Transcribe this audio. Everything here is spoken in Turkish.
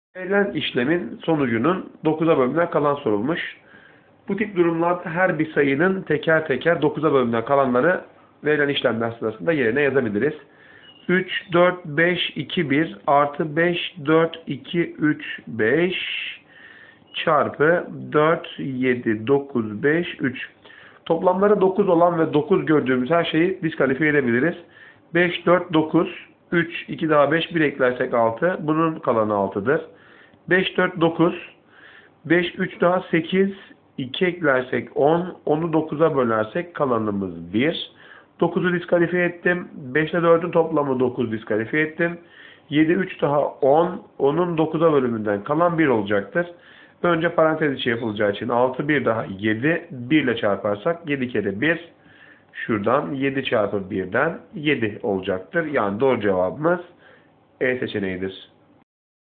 Verilen işlemin sonucunun 9'a bölümden kalan sorulmuş. Bu tip durumlarda her bir sayının teker teker 9'a bölümden kalanları verilen işlemler sırasında yerine yazabiliriz. 3, 4, 5, 2, 1 artı 5, 4, 2, 3, 5 çarpı 4, 7, 9, 5, 3. Toplamları 9 olan ve 9 gördüğümüz her şeyi diskalifiye edebiliriz. 5, 4, 9, 3, 2 daha 5, 1 eklersek 6. Bunun kalanı 6'dır. 5, 4, 9, 5, 3 daha 8, 2 eklersek 10, 10'u 9'a bölersek kalanımız 1. 9'u diskalifiye ettim. 5 ile 4'ün toplamı 9 diskalifiye ettim. 7, 3 daha 10, 10'un 9'a bölümünden kalan 1 olacaktır. Önce parantez içi yapılacağı için 6, 1 daha 7, 1 ile çarparsak 7 kere 1, şuradan 7 çarpı 1'den 7 olacaktır. Yani doğru cevabımız E seçeneğidir.